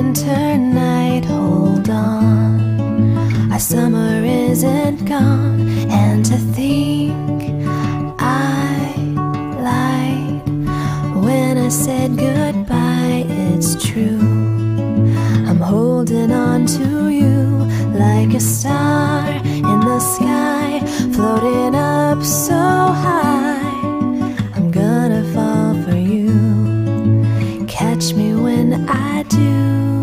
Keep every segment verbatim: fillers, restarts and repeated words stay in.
winter night, hold on, our summer isn't gone. And to think I lied when I said goodbye, it's true. I'm holding on to you like a star in the sky, floating up so high. I'm gonna fall for you, catch me when I do.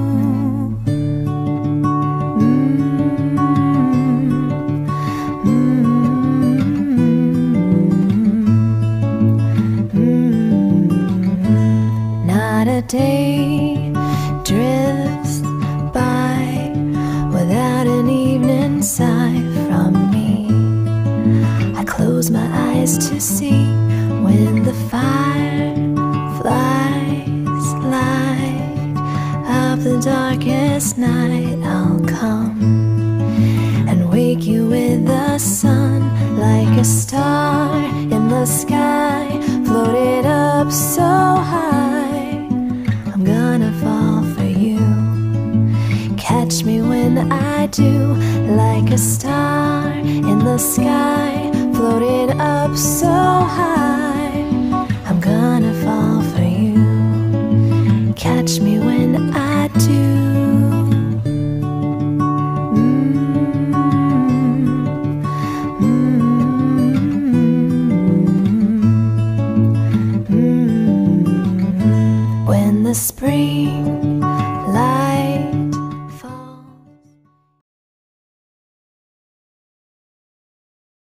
Not a day drifts by without an evening sigh from me. I close my eyes to see when the fireflies light up the darkest night. I'll come and wake you with the sun, like a star in the sky, floated up so high. I'm gonna fall for you, catch me when I do, like a star in the sky, floating up so high. I'm gonna fall for you, catch me when I do. When the spring